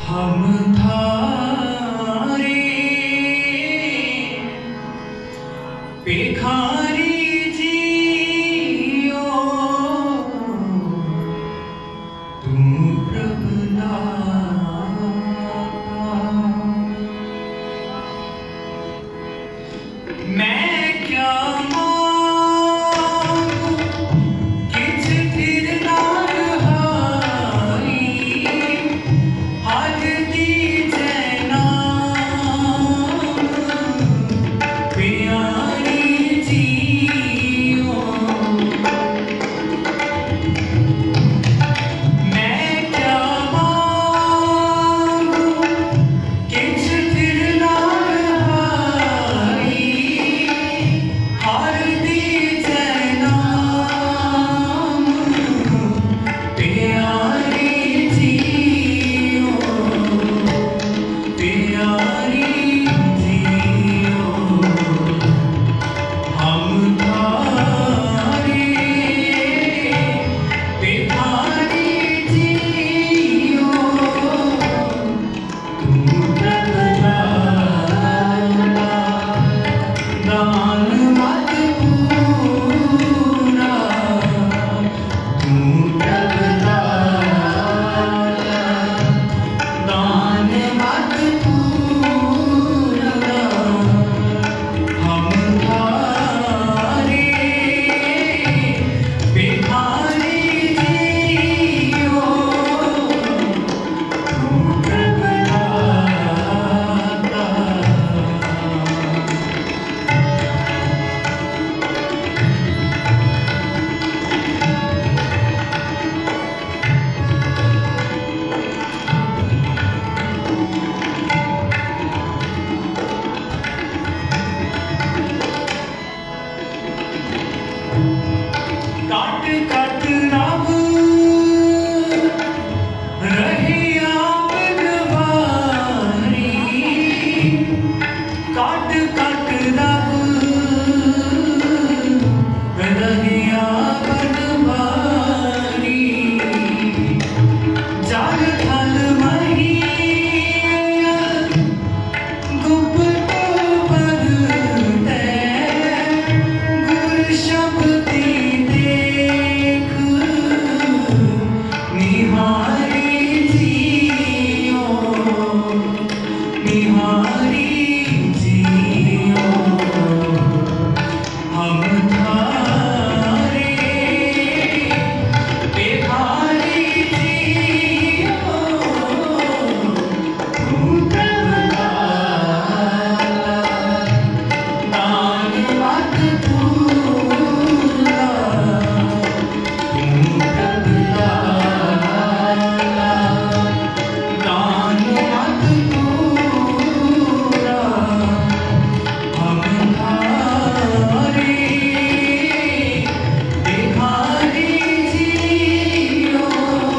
हम थारे भिखारी जियो तुम प्रभु दाता। मैं क्या मांगू किछ फिर ना रहाई, हर दीजे नाम प्यारी जियो। मैं क्या मांगू किछ फिर ना रहाई, हर दीजे नाम प्यारी जियो, प्यारी जियो। हम थारे भिखारी जियो तुम प्रभु दाता। दान मत पूरा तुम प्रभु दाता। दान मत पूरा हम थारे भिखारी जियो तुम प्रभु दाता। काट काट रब रहिया बनवारी, काट काट रब रहिया बनवारी। जल थल महिया गुप्त बरतै, गुर शब्दी देख निहारी जियो, निहारी जियो। हम थारे भिखारी जियो तुम प्रभु दाता। दान मत पूरा तुम प्रभु दाता। दान मत पूरा हम थारे भिखारी जियो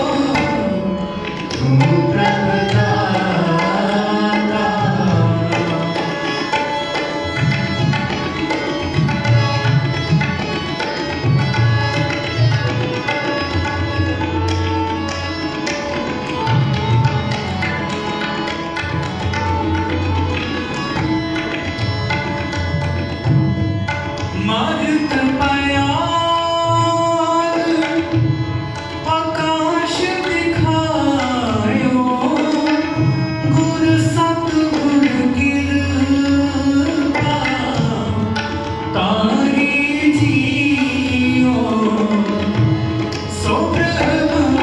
तुम प्रभु दाता। मर्त प्यार आकाश दिखायो, गुर सतगुर कृपा तारी जियो। सो ब्रह्म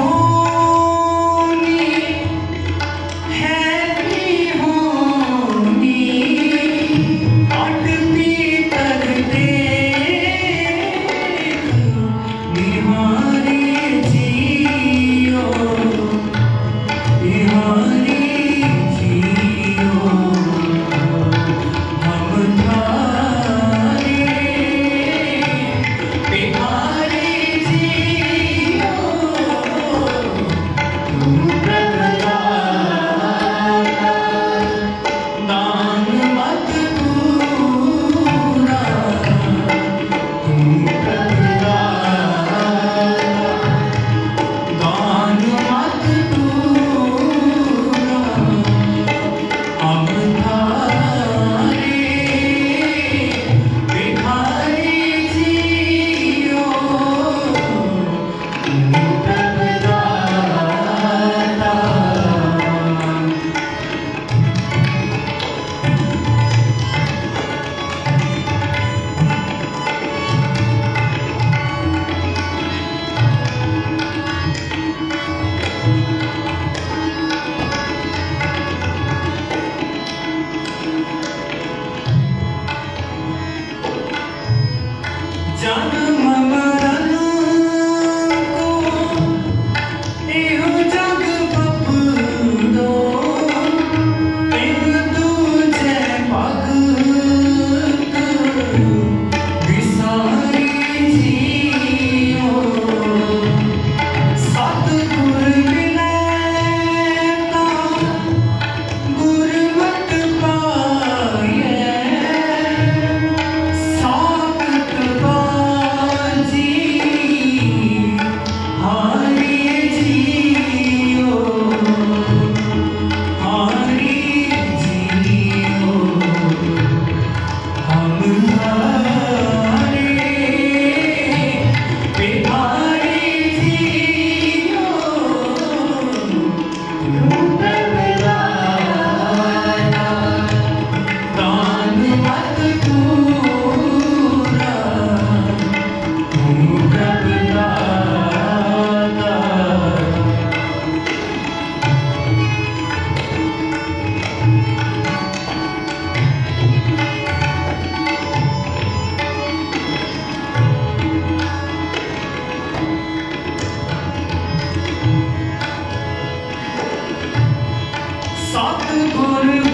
जोनी है होनी, अट भीतर देख निहारी जियो, निहारी जियो। हम थारे भिखारी जियो तुम प्रभु दाता। दान मत पूरा तुम प्रभु दाता। दान मत पूरा सतगुर